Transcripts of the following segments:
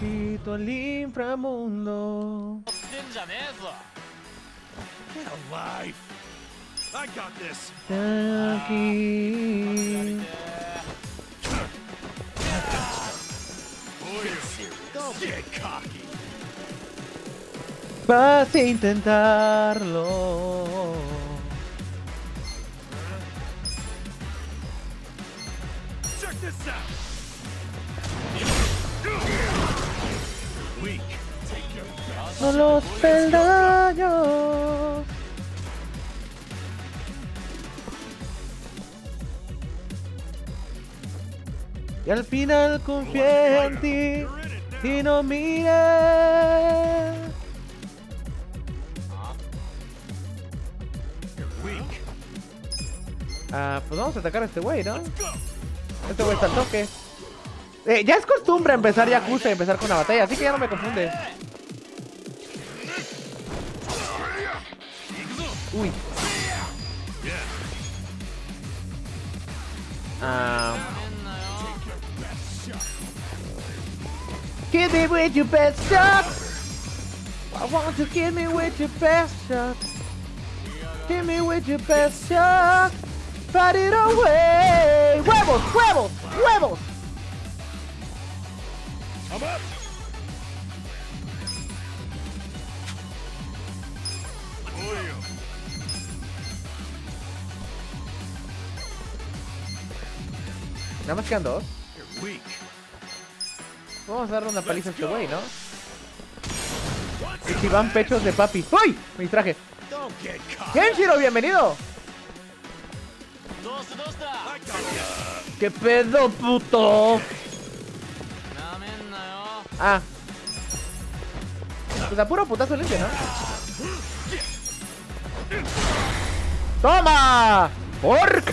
Necesito el inframundo. Get alive. I got this. Aquí. Don't get cocky. Vas a intentarlo. Check this out. Weak. Take your best. No los peldaños. Y al final confié en ti y no miré. Weak. Pues vamos a atacar a este güey, ¿no? Let's go. Este güey está al toque. Ya es costumbre empezar Yakuza y empezar con la batalla, así que ya no me confunde. Uy. Hit me with your best shot. I want to hit me with your best shot. Hit me with your best shot. Fight it away. ¡Huevos! ¡Huevos! ¡Huevos! I'm up. Nada más quedan dos. You're weak. Vamos a darle una paliza a este güey, ¿no? Y si van pechos de papi. ¡Uy! Me distraje. Don't get cocky. ¡Kenshiro, bienvenido! I got this. ¿Qué pedo, puto? Ah. Pues a puro putazo limpio, ¿no? ¡Toma! ¡Pork!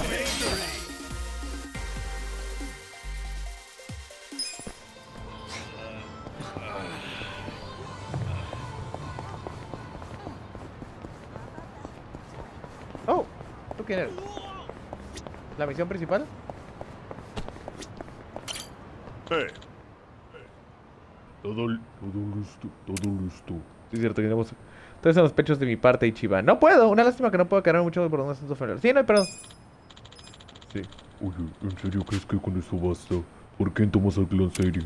Oh, ¿tú quién eres? ¿La misión principal? Hey. Todo listo, todo listo. Sí, es cierto, tenemos. Entonces en los pechos de mi parte, Ichiban. No puedo, una lástima que no puedo cargar mucho por un asunto familiar. Sí, no hay perdón. Sí. Oye, ¿en serio crees que con eso basta? ¿Por qué tomas al clan serio?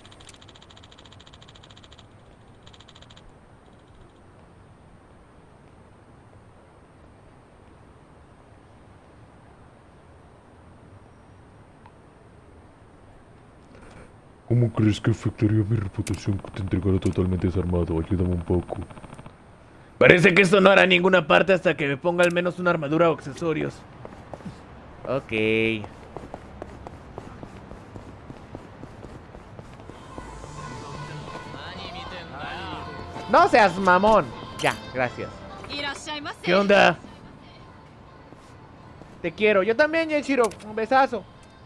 ¿Cómo crees que afectaría mi reputación que te entregara totalmente desarmado? Ayúdame un poco. Parece que esto no hará ninguna parte hasta que me ponga al menos una armadura o accesorios. Ok. No seas mamón. Ya, gracias. ¿Qué onda? Te quiero. Yo también, Yenshiro. Un besazo.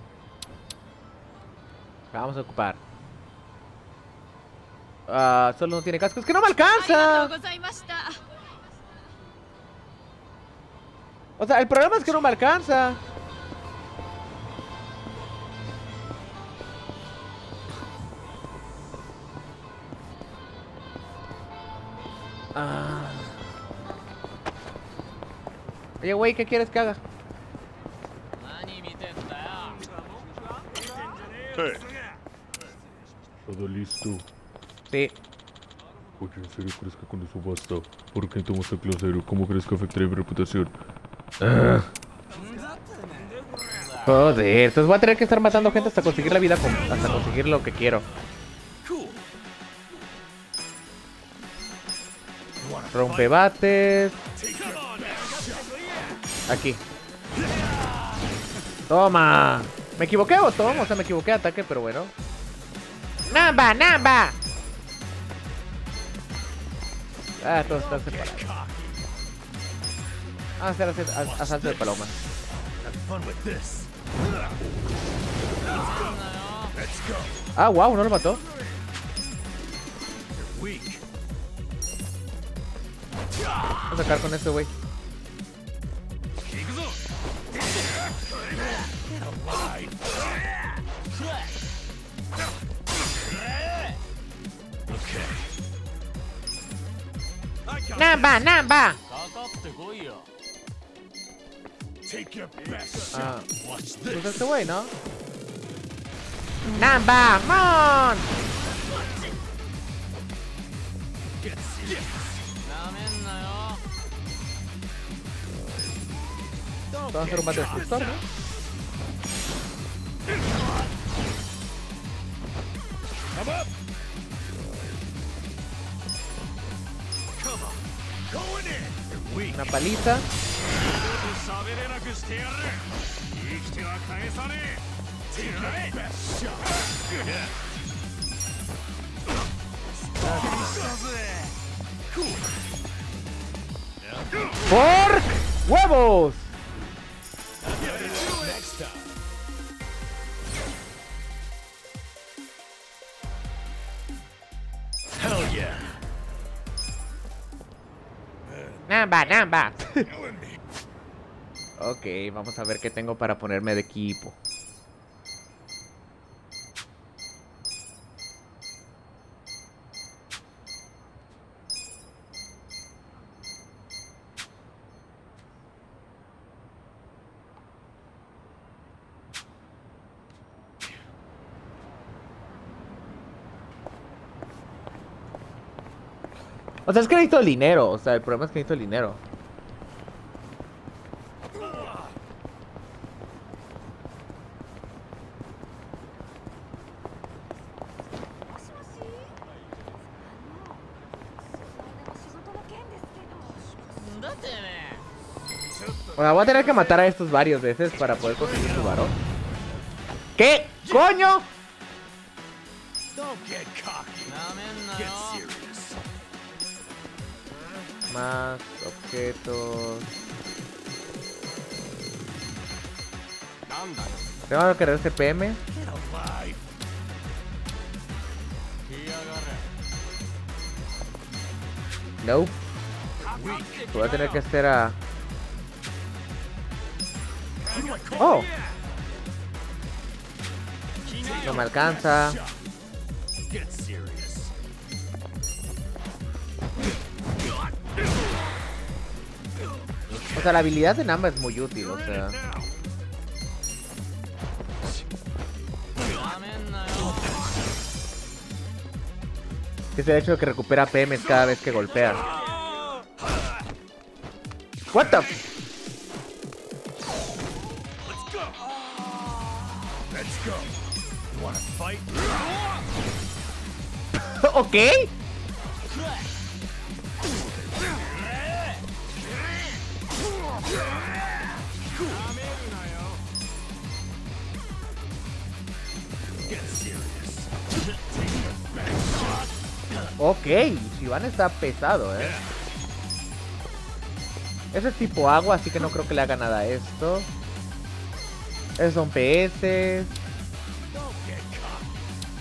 Vamos a ocupar. Solo no tiene casco. ¡Es que no me alcanza! O sea, el problema es que no me alcanza. Oye, güey, ¿qué quieres que haga? Hey. ¿Todo listo? Sí. Oye, ¿en serio crees que con eso basta? ¿Por qué tomas al clan serio? ¿Cómo crees que afectaría mi reputación? Joder, entonces voy a tener que estar matando gente hasta conseguir la vida, hasta conseguir lo que quiero. Rompebates. Aquí. Toma. ¿Me equivoqué, botón? O sea, me equivoqué de ataque, pero bueno. ¡Namba, namba! Todos están separados. Vamos a hacer asalto de paloma. Wow, no lo mató. Vamos a sacar con este güey. Namba, Namba. Take your best Ah, shot. Watch pues this. este güey, ¿no? Namba, mon. Get serious. Vamos a hacer un mate destructor, ¿no? Come up. Come on. Going in. You're weak. Una paliza. Take your best shot. Yeah. ¡Pork! ¡Huevos! Next time. Hell yeah. Namba, Namba. Killing me. Ok, vamos a ver qué tengo para ponerme de equipo. O sea, es que necesito el dinero. O sea, el problema es que necesito el dinero. O sea, voy a tener que matar a estos varias veces para poder conseguir su varón. ¿Qué? ¡Coño! Don't get cocky. Get serious. Más objetos. Tengo que querer CPM. Get alive. No. Weak. Voy a tener que hacer a... Who do I call? Oh. No me alcanza. Get serious. O sea, la habilidad de Namba es muy útil, o sea. Que es el hecho de que recupera PMs cada vez que golpea. What the f- Let's go. Let's go. You wanna fight? Ok. Get serious. Take your best shot. Ok, Shivan está pesado, Ese es tipo agua, así que no creo que le haga nada a esto. Esos son PS. Don't get cocky.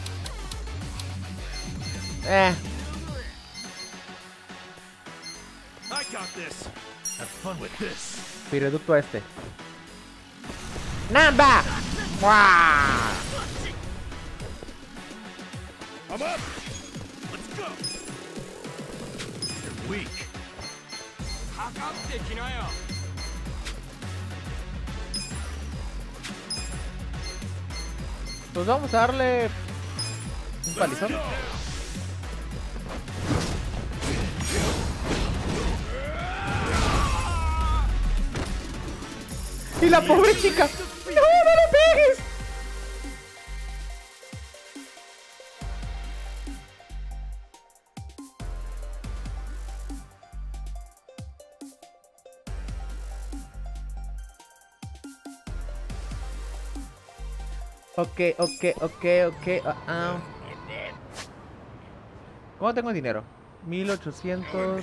I got this. Have fun with this. Pireducto a este. ¡Namba! ¡Buah! I'm up. Let's go. You're weak. Pues vamos a darle un palizón. Y la pobre chica. ¡No, no le pegues! Ok. ¿Cómo tengo el dinero? 1801.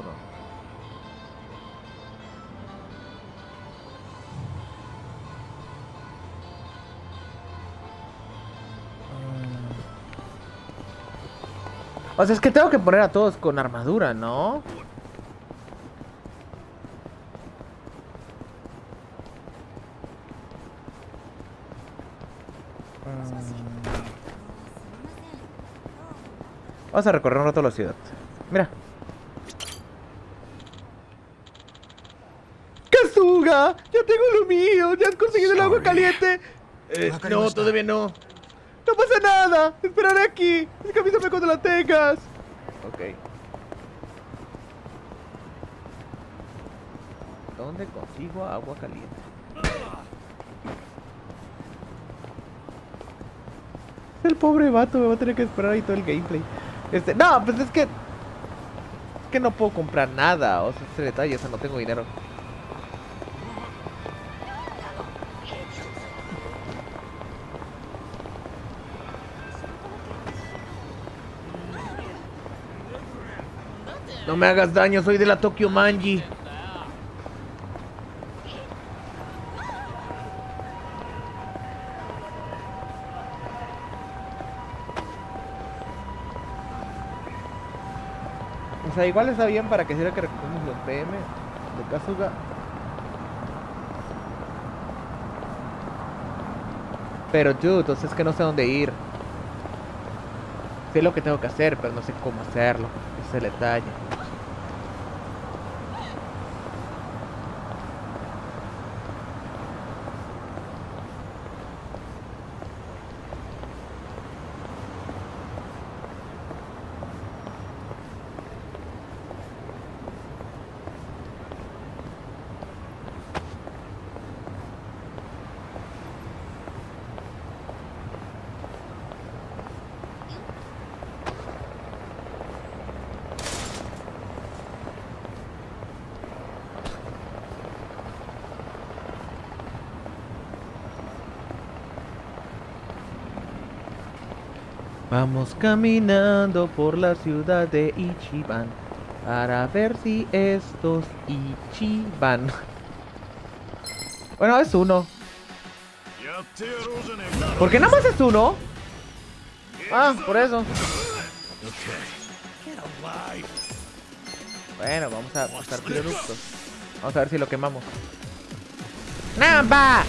O sea, es que tengo que poner a todos con armadura, ¿no? Vamos a recorrer un rato la ciudad. Mira. Kasuga, ya tengo lo mío. ¿Ya has conseguido el agua caliente? No, Wakarimashita. todavía no. No pasa nada. Esperaré aquí. Es que avísame cuando la tengas. Ok. ¿Dónde consigo agua caliente? El pobre vato me va a tener que esperar ahí todo el gameplay. No, pues es que no puedo comprar nada. O sea, ese detalle, o sea, no tengo dinero. No me hagas daño, soy de la Tokyo Manji. O sea, igual está bien para que sirva que recuperemos los PM de Kasuga. Pero dude, entonces es que no sé dónde ir. Sé lo que tengo que hacer, pero no sé cómo hacerlo. Ese es el detalle. Vamos caminando por la ciudad de Ichiban para ver si estos Ichiban. Bueno, es uno. ¿Por qué nada más es uno? Ah, por eso. Bueno, vamos a usar piroductos. Vamos a ver si lo quemamos. ¡Namba!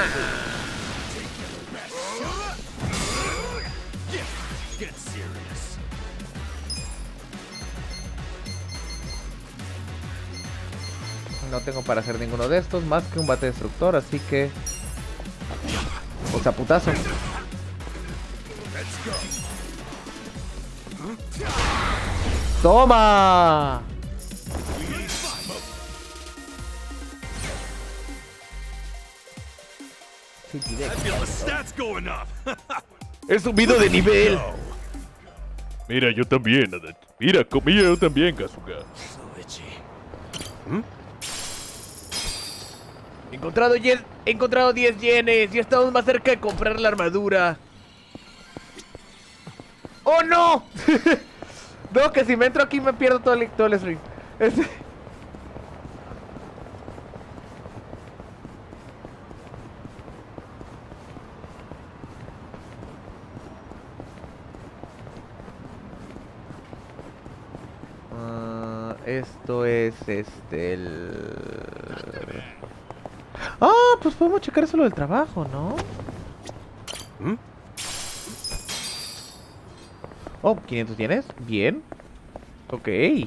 No tengo para hacer ninguno de estos más que un bate destructor, así que... O sea, putazo. ¡Toma! He subido de nivel. Mira, yo también, Adachi. Mira, yo también, Kasuga. He encontrado 10 yenes y estamos más cerca de comprar la armadura. ¡Oh, no! No, que si me entro aquí me pierdo todo el stream. Esto es el... Ah, pues podemos checar eso lo del trabajo, ¿no? Oh, 500 tienes. Bien. Ok.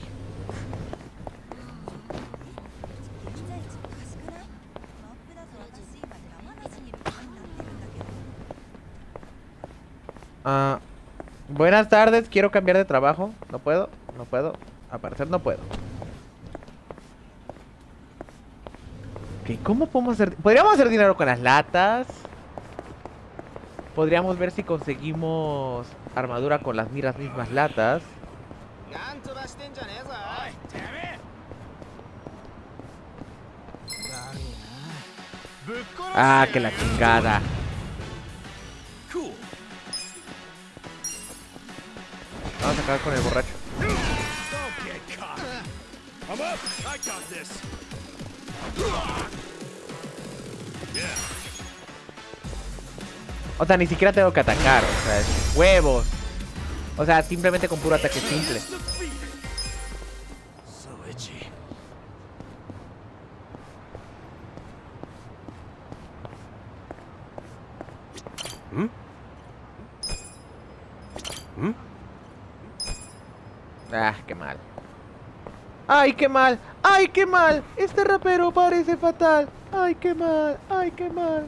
Buenas tardes, quiero cambiar de trabajo. No puedo, no puedo. Al parecer no puedo. Ok, ¿cómo podemos hacer? Podríamos hacer dinero con las latas. Podríamos ver si conseguimos armadura con las mismas latas. Ah, que la chingada. Vamos a acabar con el borracho. O sea, ni siquiera tengo que atacar. O sea, es huevos. O sea, simplemente con puro ataque simple. Ah, qué mal. ¡Ay, qué mal! ¡Ay, qué mal! Este rapero parece fatal. ¡Ay, qué mal! ¡Ay, qué mal!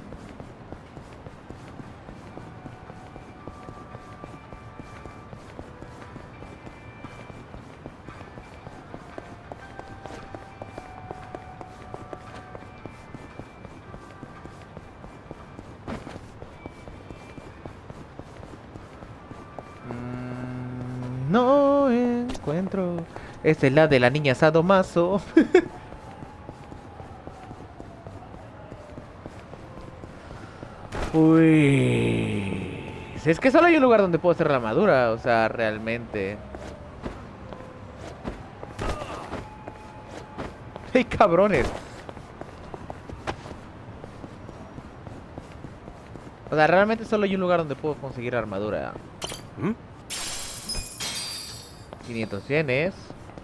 No encuentro. Esta es la de la niña Sadomaso. Uy. Es que solo hay un lugar donde puedo hacer la armadura. O sea, realmente. ¡Hey, cabrones! O sea, realmente solo hay un lugar donde puedo conseguir armadura. 500 yenes.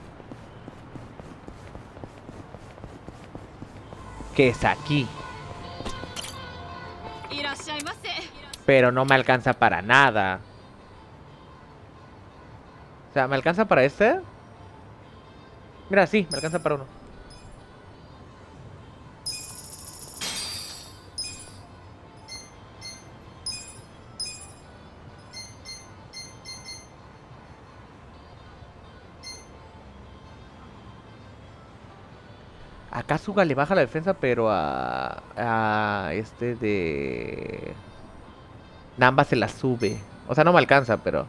Que es aquí. Pero no me alcanza para nada. O sea, ¿me alcanza para este? Mira, sí, me alcanza para uno. A Kasuga le baja la defensa, pero a este de Namba se la sube. O sea, no me alcanza, pero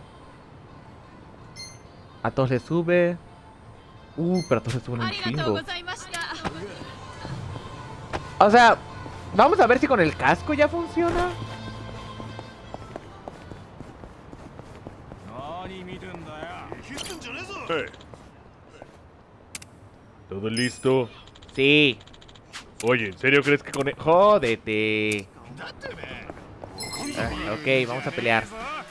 a todos le sube. Pero a todos le suben un chingo. O sea, vamos a ver si con el casco ya funciona. ¿Todo listo? Sí. Oye, ¿en serio crees que con Jódete. Ok, vamos a pelear.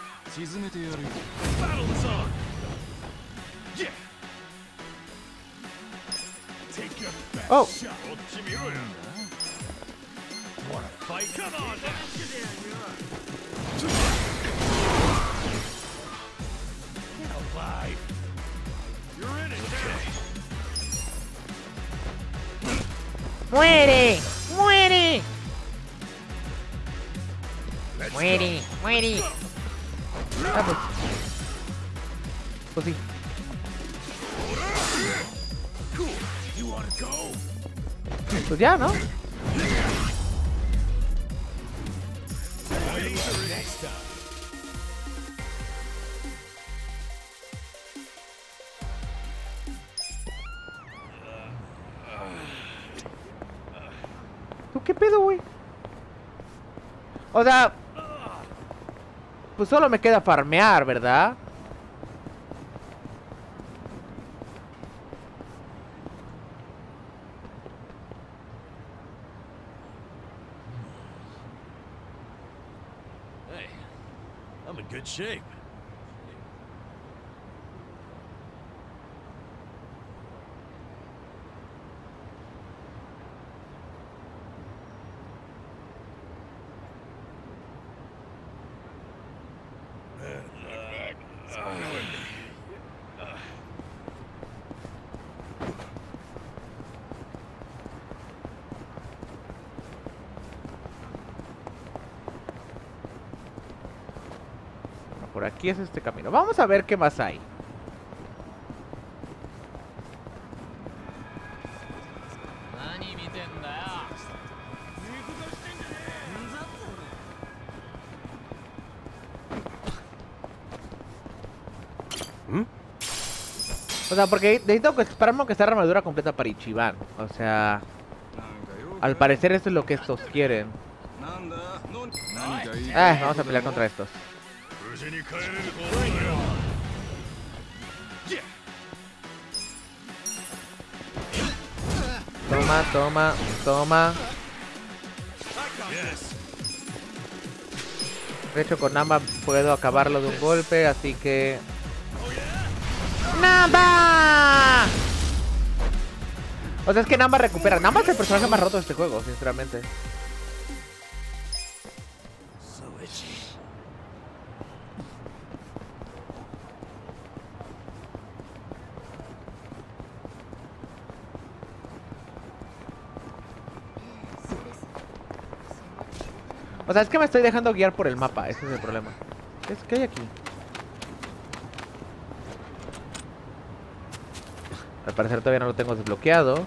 Oh. ¡Muere! ¡Muere! ¡Muere! ¡Muere! Ah, pues. Pues sí. Pues ya, ¿no? ¿Tú qué pedo, güey? O sea, pues solo me queda farmear, ¿verdad? Hey, I'm in good shape. Por aquí es este camino. Vamos a ver qué más hay. O sea, porque necesito que esperamos que sea armadura completa para Ichiban. O sea, al parecer esto es lo que estos quieren. Vamos a pelear contra estos. Toma, toma, toma. De hecho, con Namba puedo acabarlo de un golpe, así que... ¡Namba! O sea, es que Namba recupera. Namba es el personaje más roto de este juego, sinceramente. O sea, es que me estoy dejando guiar por el mapa. Ese es el problema. ¿Qué hay aquí? Al parecer todavía no lo tengo desbloqueado.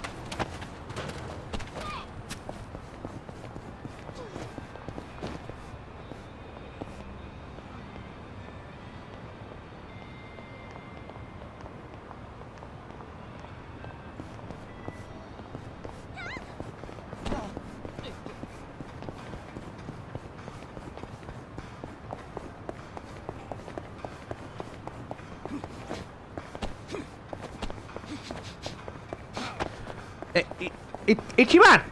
¡Ichiban!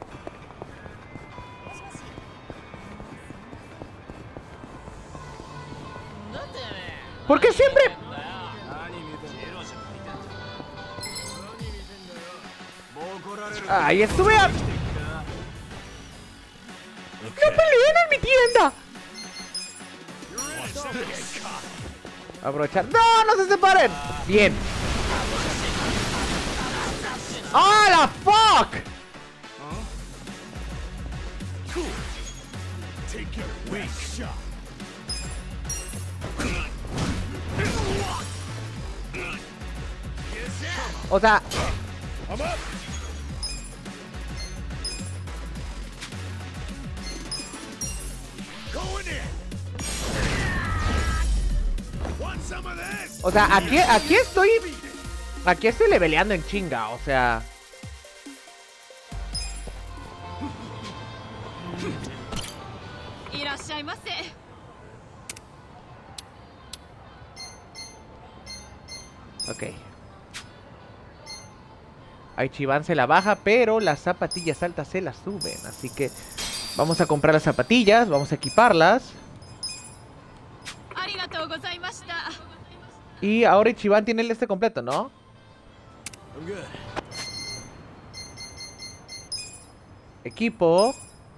¿Por qué siempre? ¡Ahí estuve! ¡No peleen en mi tienda! Aprovechar. ¡No! ¡No se separen! Bien. ¡Oh, la fuck! O sea, aquí estoy leveleando en chinga, o sea. Ok. A Ichiban se la baja, pero las zapatillas altas se las suben. Así que vamos a comprar las zapatillas, vamos a equiparlas. Y ahora Ichiban tiene el este completo, ¿no? Equipo.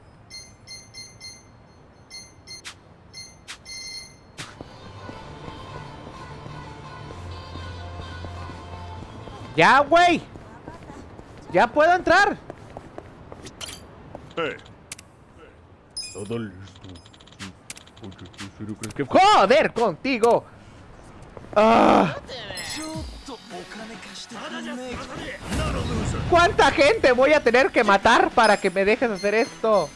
¡Ya, güey! ¡Ya puedo entrar! Todo listo. Oye, ¿en serio crees que... ¡Joder contigo! ¡Ah! ¿Cuánta gente voy a tener que matar para que me dejes hacer esto?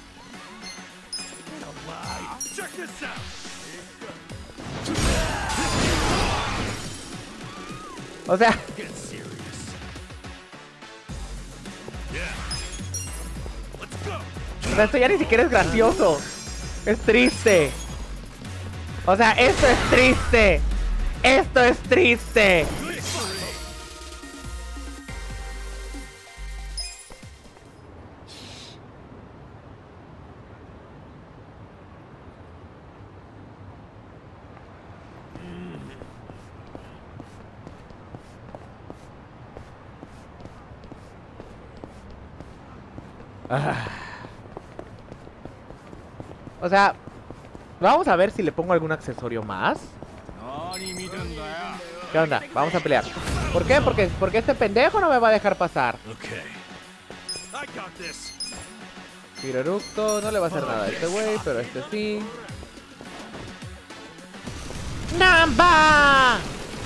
O sea... O sea, esto ya ni siquiera es gracioso. Es triste. O sea, esto es triste. Esto es triste. O sea, vamos a ver si le pongo algún accesorio más. ¿Qué onda? Vamos a pelear. ¿Por qué? Porque este pendejo no me va a dejar pasar. Piroructo, no le va a hacer nada a este güey, pero este sí. ¡Namba!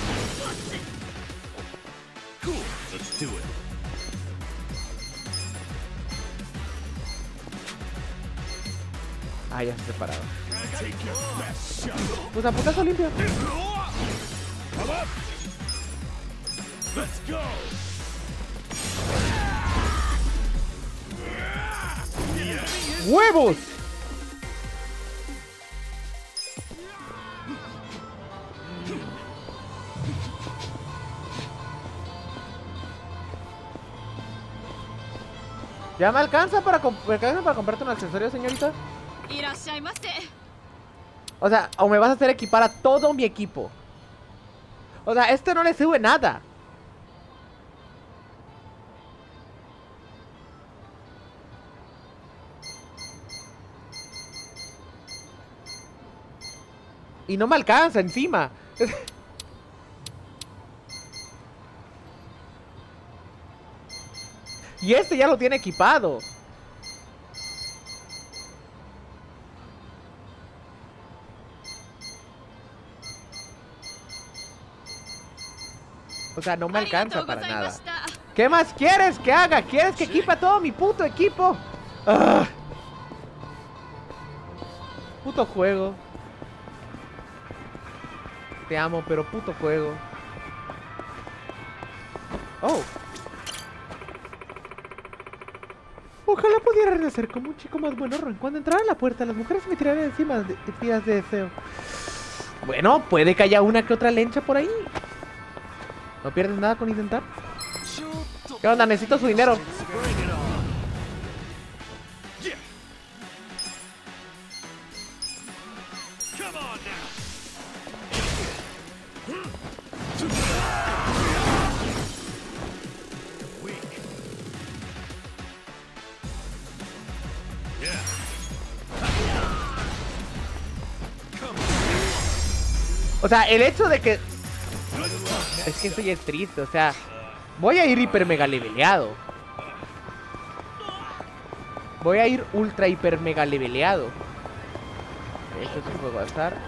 Ah, ya se separaron. Pues a putazo limpio. ¡Huevos! ¿Ya me alcanza para comprarte un accesorio, señorita? O sea, o me vas a hacer equipar a todo mi equipo. O sea, este no le sube nada. Y no me alcanza encima. Y este ya lo tiene equipado. O sea, no me alcanza para nada. ¿Qué más quieres que haga? ¿Quieres que equipe todo mi puto equipo? ¡Ah! Puto juego. Te amo, pero puto juego. Oh. Ojalá pudiera renacer como un chico más buenorro. Cuando entrara a la puerta, las mujeres me tirarían encima de tiras de deseo. Bueno, puede que haya una que otra lencha por ahí. No pierdes nada con intentar. ¿Qué onda? Necesito su dinero. O sea, el hecho de que... Es que esto ya es triste, o sea... Voy a ir hiper mega leveleado. Voy a ir ultra hiper mega leveleado. Esto es un juego de azar.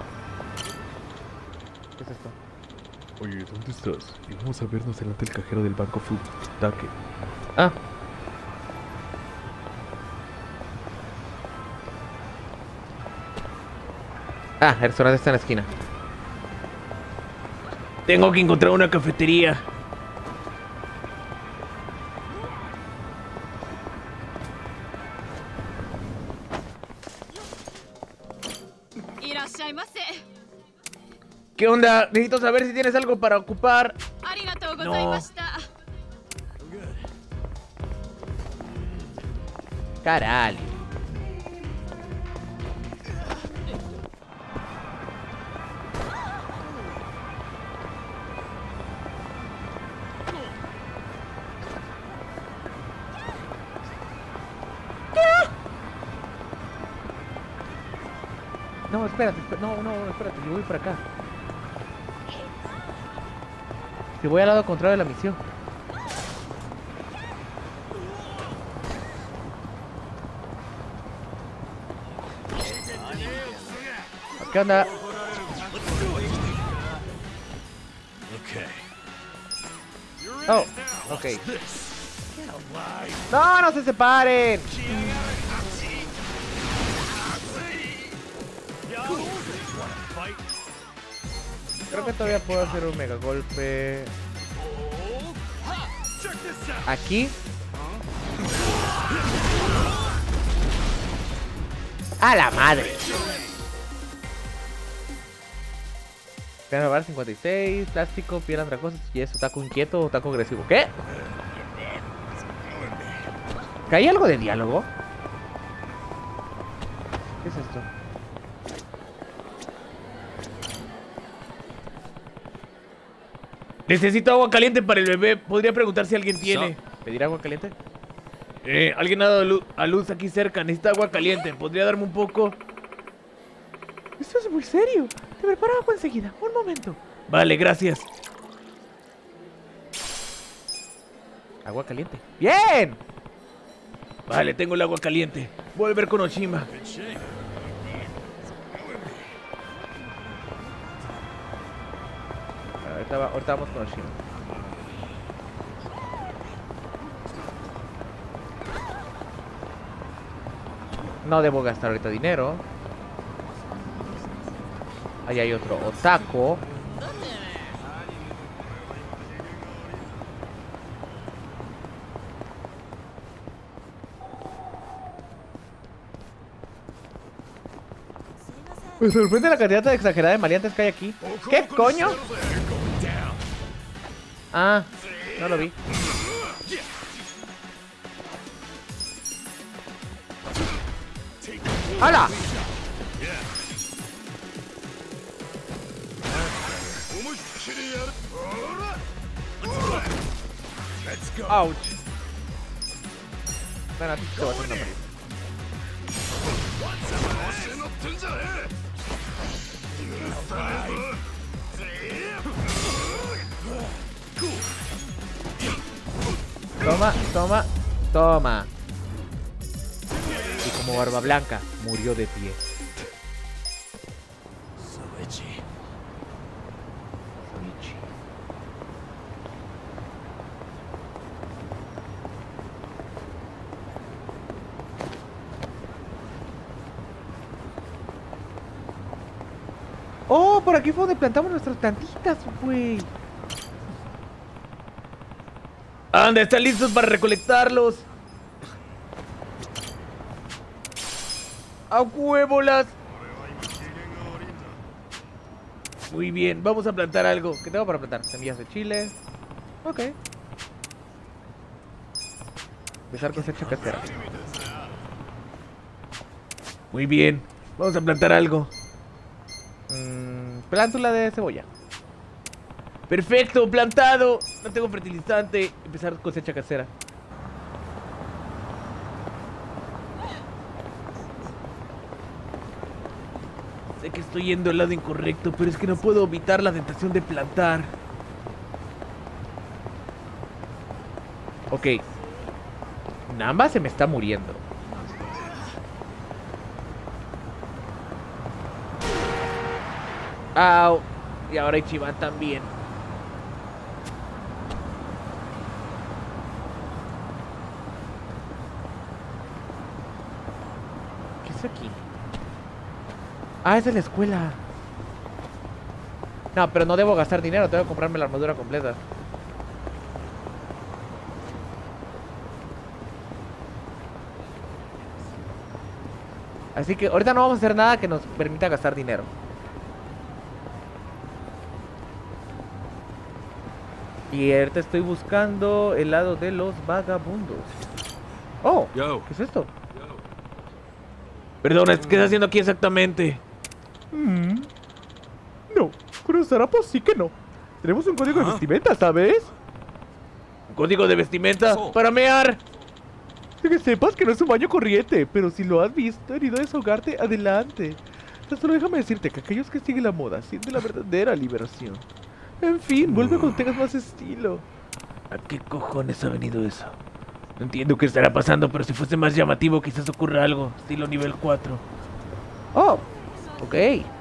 ¿Qué es esto? Oye, ¿dónde estás? Y vamos a vernos delante del cajero del banco Futake. Ah. Ah, el restaurante está en la esquina. Tengo que encontrar una cafetería. ¿Qué onda? Necesito saber si tienes algo para ocupar. No. Caral. No, espérate, no, espérate, yo voy por acá. Que voy al lado contrario de la misión. ¿Qué onda? Oh, ok. No, no se separen. Creo que todavía puedo hacer un mega golpe. Aquí. ¡A la madre! Piedra barra 56, plástico, piedra andrajosa, y eso, taco inquieto o taco agresivo. ¿Qué? ¿Que hay algo de diálogo? ¿Qué es esto? Necesito agua caliente para el bebé. Podría preguntar si alguien tiene. ¿Pedir agua caliente? Alguien ha dado a luz aquí cerca. Necesita agua caliente. ¿Podría darme un poco? Esto es muy serio. Te preparo agua enseguida. Un momento. Vale, gracias. Agua caliente. ¡Bien! Vale, tengo el agua caliente. Voy a ver con Oshima. Ahorita vamos con Oshima. No debo gastar ahorita dinero. Ahí hay otro otaku. Me sorprende la cantidad de exagerada de maleantes que hay aquí. ¿Qué coño? Ah, no lo vi. ¡Hala! ¡Ouch! Bueno, aquí te voy a hacer una parida. Toma, toma, toma. Y como Barba Blanca, murió de pie. Oh, por aquí fue donde plantamos nuestras plantitas, güey. Anda, están listos para recolectarlos. ¡A huevolas! Muy bien, vamos a plantar algo. ¿Qué tengo para plantar? Semillas de chile. Ok. Empezar cosecha casera. Muy bien, vamos a plantar algo. Plántula de cebolla. Perfecto, plantado. No tengo fertilizante. Empezar cosecha casera. Sé que estoy yendo al lado incorrecto, pero es que no puedo evitar la tentación de plantar. Ok. Namba se me está muriendo. Au. Y ahora Ichiban también. ¿Qué es aquí? Ah, es de la escuela. No, pero no debo gastar dinero. Tengo que comprarme la armadura completa. Así que ahorita no vamos a hacer nada que nos permita gastar dinero. Y ahorita estoy buscando el lado de los vagabundos. Oh, Yo. ¿qué es esto? Perdona, ¿qué estás haciendo aquí exactamente? No, con los harapos sí que no. Tenemos un código de vestimenta, ¿sabes? ¿Un código de vestimenta? ¡Para mear! Que sepas que no es un baño corriente, pero si lo has visto, herido a desahogarte, adelante. Tan solo déjame decirte que aquellos que siguen la moda sienten la verdadera liberación. En fin, vuelve cuando tengas más estilo. ¿A qué cojones ha venido eso? No entiendo qué estará pasando, pero si fuese más llamativo quizás ocurra algo, estilo nivel 4. Oh, ok.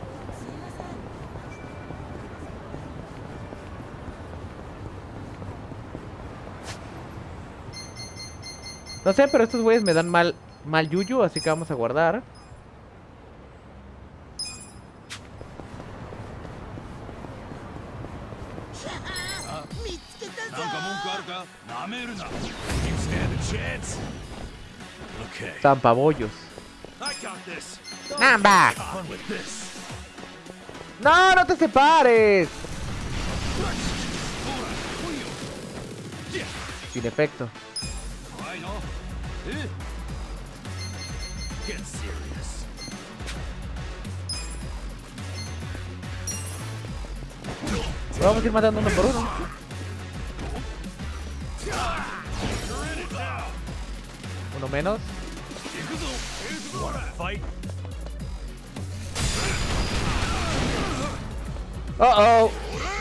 No sé, pero estos güeyes me dan mal yuyu, así que vamos a guardar. Zampabollos. ¡Namba! ¡No, no te separes! Sin efecto. Vamos a ir matando uno por uno. Uno menos. Uh-oh.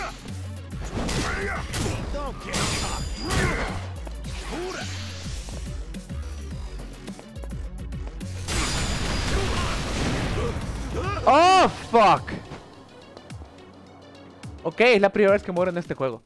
Oh, fuck. Ok, es la primera vez que muero en este juego.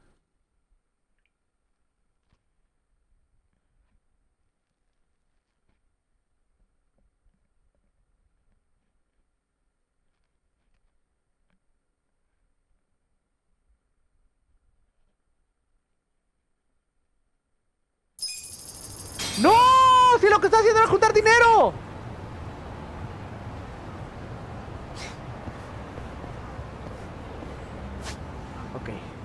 ¡No! ¡Si lo que está haciendo era juntar dinero! Ok.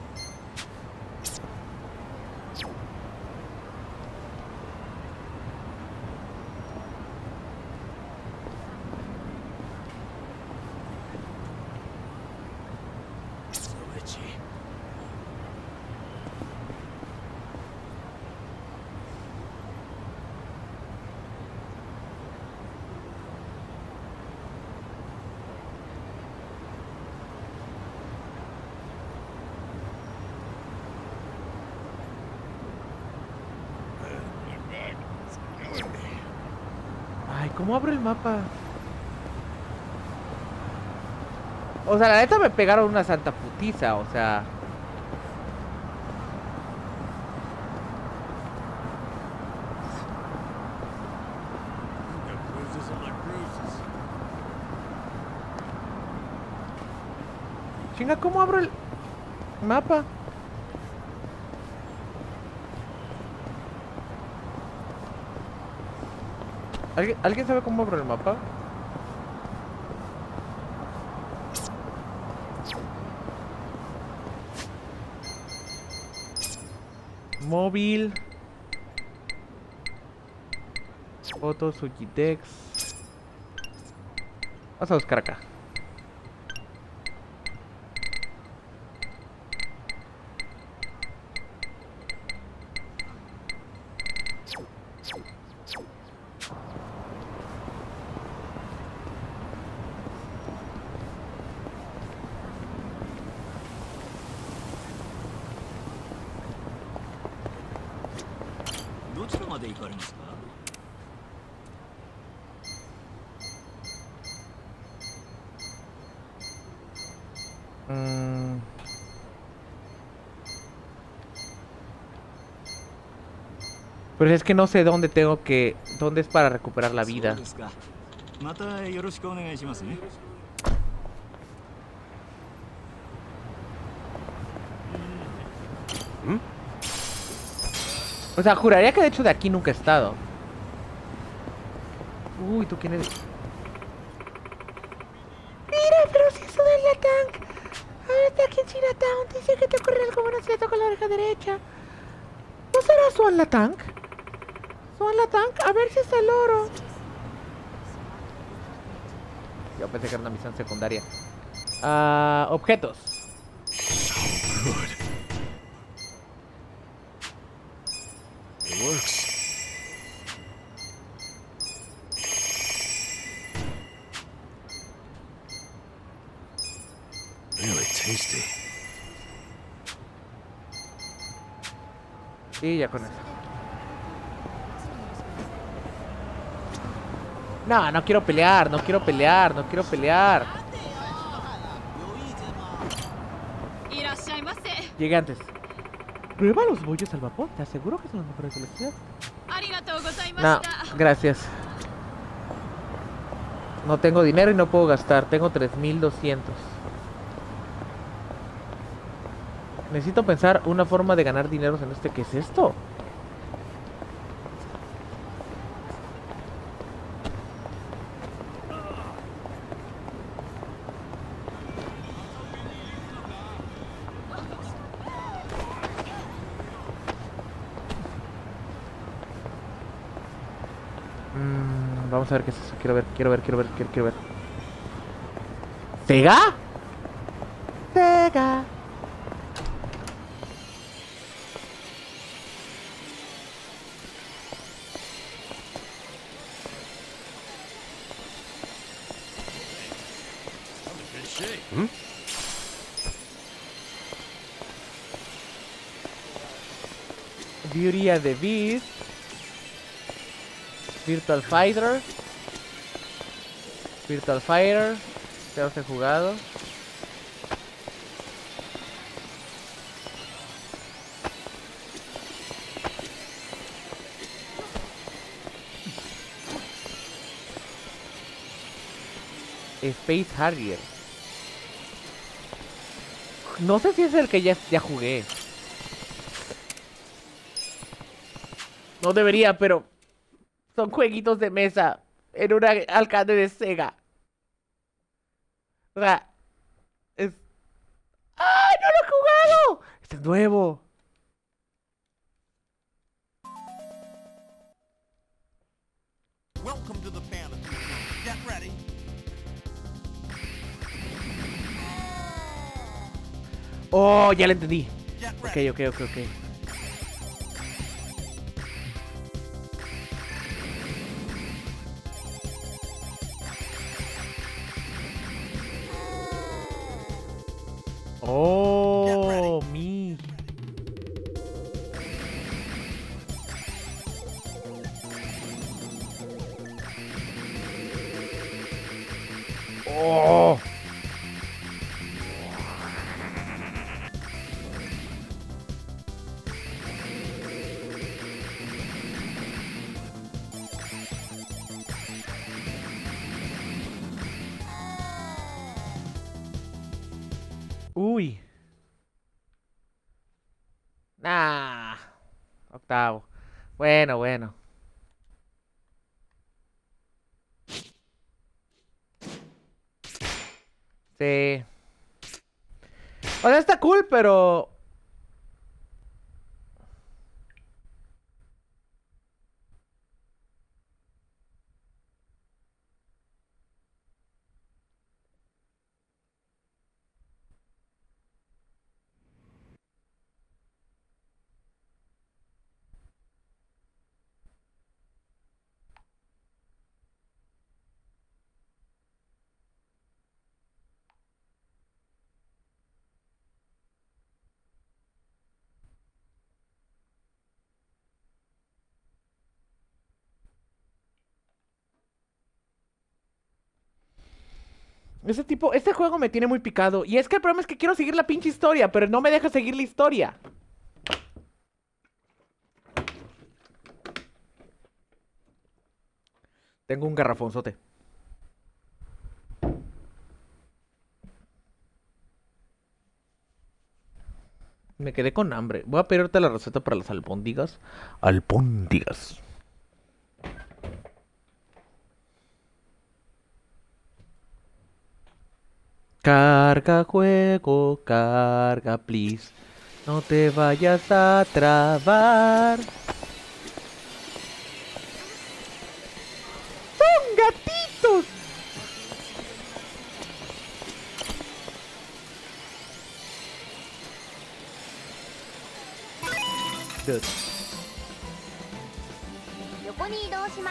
Ay, ¿cómo abro el mapa? O sea, la neta me pegaron una santa putiza, o sea... Chinga, ¿cómo abro el mapa? ¿Alguien sabe cómo abro el mapa? Móvil. Fotos, Wikitex. Vamos a buscar acá. Pero es que no sé dónde tengo que... ¿Dónde es para recuperar la vida? O sea, juraría que de hecho de aquí nunca he estado. Uy, ¿tú quién eres? Mira, pero si es Sudan Latang. Ahora está aquí en Chinatown. Dice que te ocurre algo bueno si le toca la oreja derecha. ¿No será Sudan Latang? Sudan Latang, a ver si es el oro. Yo pensé que era una misión secundaria. Objetos. It works. Really tasty. Y ya con eso. No, no quiero pelear, no quiero pelear, no quiero pelear. Llegué antes. Prueba los bollos al vapor, te aseguro que son los mejores de la ciudad. No, gracias. No tengo dinero y no puedo gastar, tengo 3200. Necesito pensar una forma de ganar dinero en este. ¿Qué es esto? Vamos a ver qué es eso. Quiero ver. ¿Sega? Sega. Beauty and the Beast. Virtual Fighter. Ya los he jugado. Space Harrier. No sé si es el que ya jugué. No debería, pero son jueguitos de mesa en un arcade de Sega. O sea, es... ¡Ay, no lo he jugado! Este es nuevo. Welcome to the fantasy. Get ready. Oh, ya lo entendí. Get ready. Ok. Oh, me. Oh. Uy. Nah. Octavo. Bueno, bueno. Sí. O sea, está cool, pero... Este juego me tiene muy picado. Y es que el problema es que quiero seguir la pinche historia, pero no me deja seguir la historia. Tengo un garrafonzote. Me quedé con hambre. Voy a pedirte la receta para las albóndigas. Albóndigas. Carga juego, carga please. No te vayas a trabar. ¡Son gatitos! Dude. 横に移動します。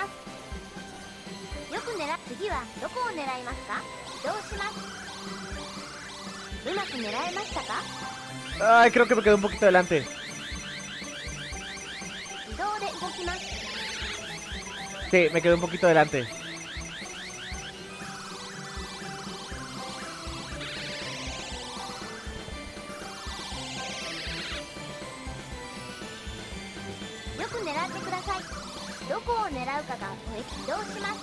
よく次はどこを狙いますか？移動します。うまく狙えましたか？ Ay, creo que me quedé un poquito adelante. 移動で動きます。 Sí, me quedé un poquito adelante. よく狙ってください。どこを狙うかが移動します。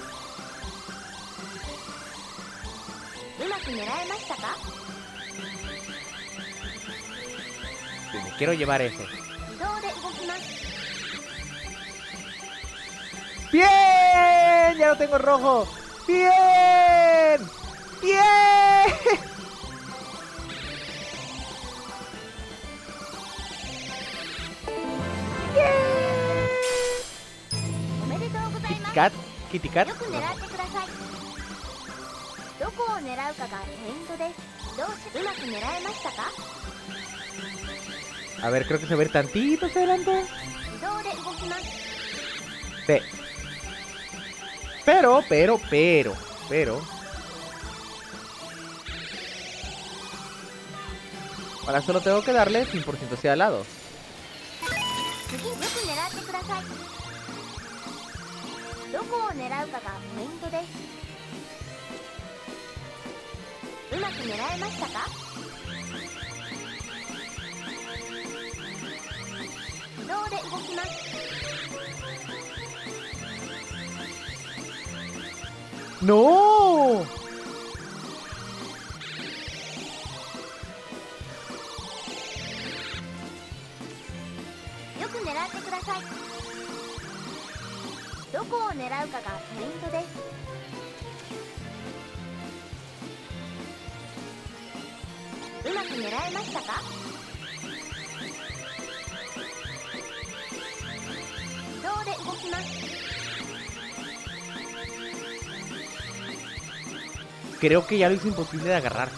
うまく狙えましたか？ Sí, me quiero llevar ese. 移動で動きます。 ¡Bien! ¡Ya lo tengo rojo! ¡Bien! ¡Bien! おめでとうございます。 ¿Cat? ¿Kitty Cat? よく狙ってください。どこを狙うかがポイントです。うまく狙えましたか？ A ver, creo que se va a ir tantito hacia adelante. 移動で動きます。 Sí. Pero. Ahora solo tengo que darle 100% hacia el lado. 次よく狙ってください。どこを狙うかがポイントです。うまく狙えましたか？移動で動きます。 ¡No! よく狙ってください。どこを狙うかがポイントです。うまく狙えましたか？移動で動きます。 Creo que ya lo hice imposible de agarrar.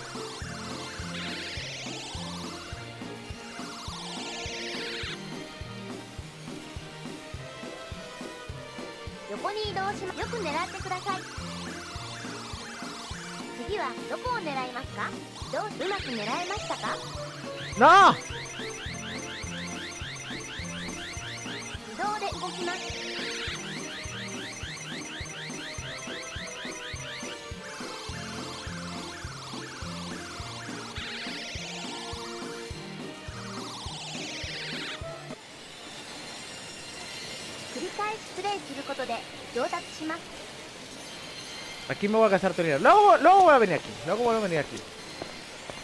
横に移動します。よく狙ってください。次はどこを狙いますか？うまく狙えましたか？ ¡No! 移動で動きます。 繰り返しプレイすることで上達します。 Aquí me voy a gastar tu dinero. Luego voy a venir aquí. Luego voy a venir aquí.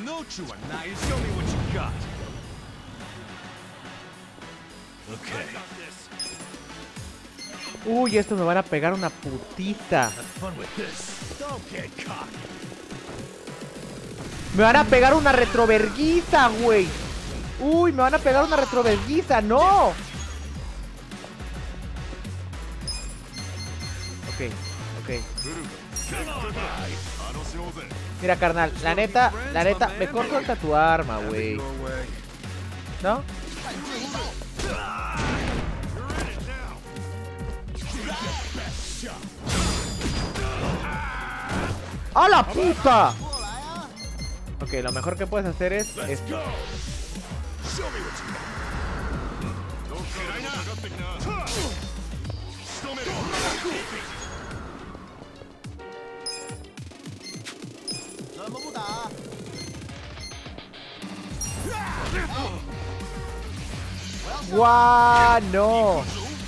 Uy, estos me van a pegar una putita. Me van a pegar una retroverguiza, güey. Uy, me van a pegar una retroverguiza, no. Ok. Mira, carnal, la neta, mejor suelta tu arma, güey. ¿No? ¡A la puta! Ok, lo mejor que puedes hacer es esto. ¡Guau! ¡No!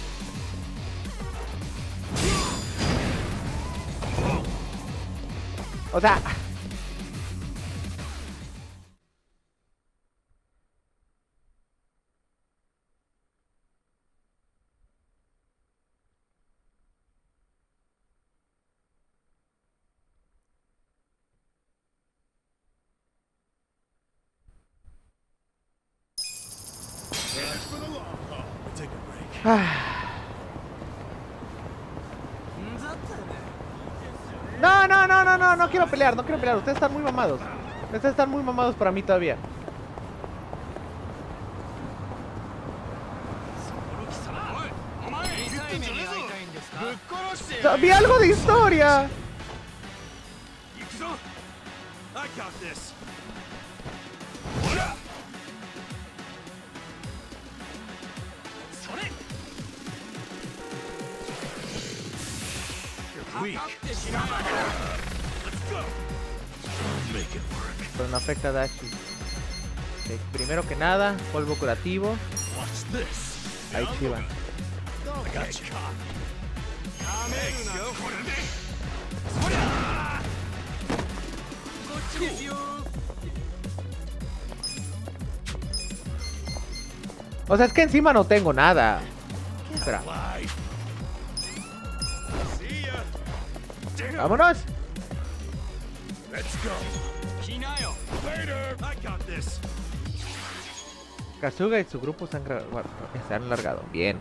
O sea... No quiero pelear, ustedes están muy mamados. Ustedes están muy mamados para mí todavía. Vi algo de historia. Pero no afecta a Dashi. Okay, primero que nada, polvo curativo. Ahí chiva. O sea, es que encima no tengo nada. Espera. ¡Vámonos! Kasuga y su grupo se han largado. Bien.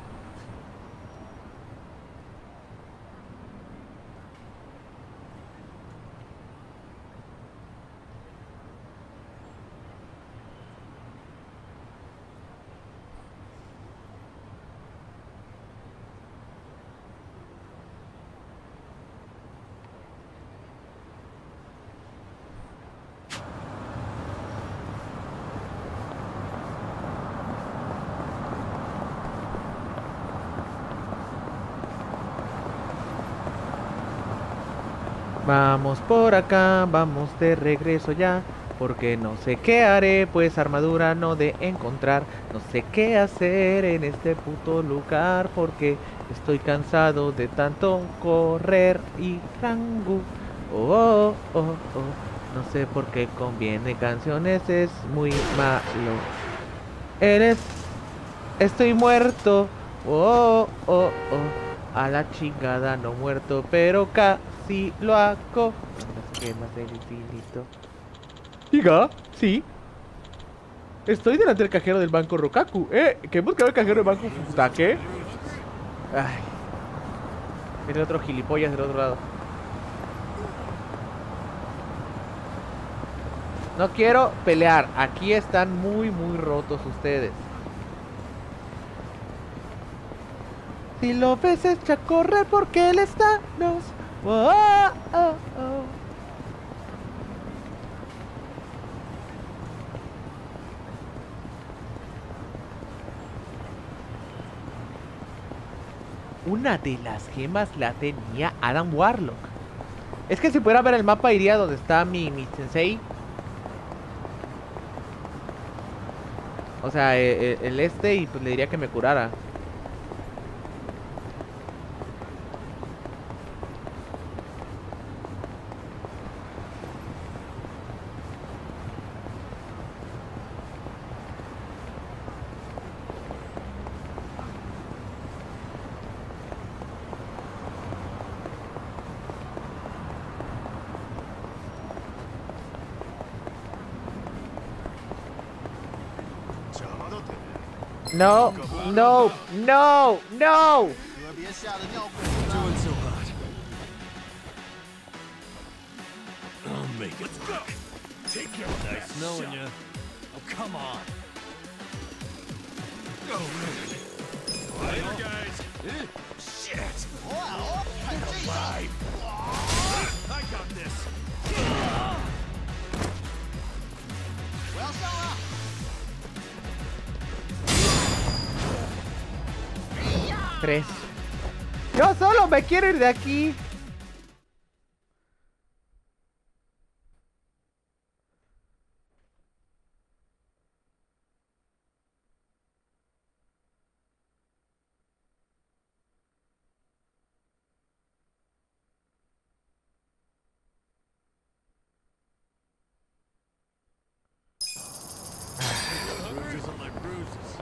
Vamos por acá, vamos de regreso ya, porque no sé qué haré, pues armadura no de encontrar. No sé qué hacer en este puto lugar, porque estoy cansado de tanto correr y rango. Oh, oh, oh, oh. No sé por qué conviene canciones, es muy malo. Estoy muerto. Oh, oh, oh. A la chingada, no muerto, pero casi lo hago. Las gemas del infinito. Diga, sí. Estoy delante del cajero del banco Rokaku. ¿Que hemos quedado el cajero del banco Futake? Ay. Viene otro gilipollas del otro lado. No quiero pelear. Aquí están muy rotos ustedes. Si lo ves echa a correr porque él está nos. Oh, oh, oh. Una de las gemas la tenía Adam Warlock. Es que si pudiera ver el mapa iría donde está mi sensei. O sea, el y pues le diría que me curara. No, no, no, no. Doing so hot. I'll make it. Let's go. Take your nice knowing you. Oh, come on. Go, later, guys. Shit. Alive. I got this. 3. Yo solo me quiero ir de aquí. Bruises on my bruises.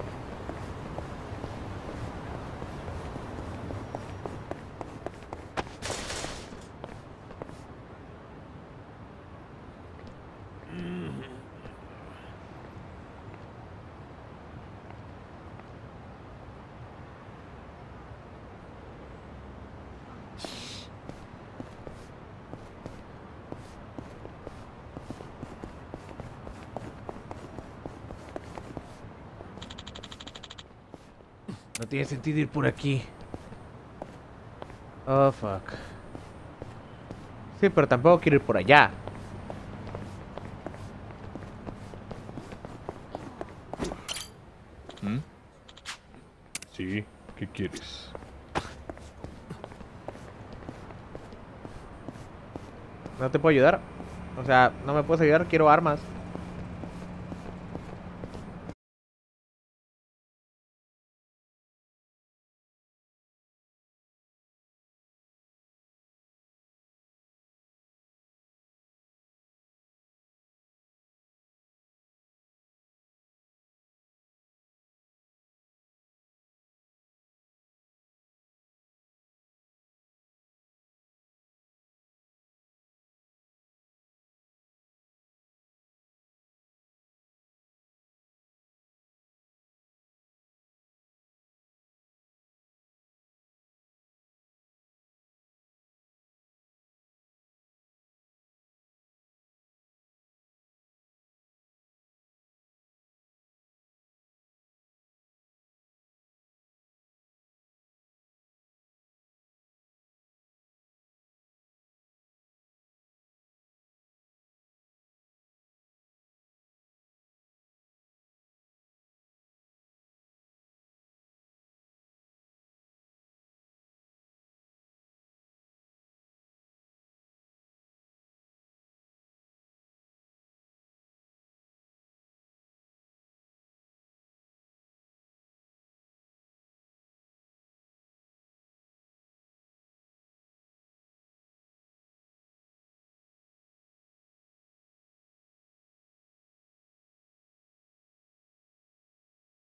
No tiene sentido ir por aquí. Oh, fuck. Sí, pero tampoco quiero ir por allá. ¿Mm? Sí, ¿qué quieres? ¿No te puedo ayudar? O sea, no me puedes ayudar, quiero armas.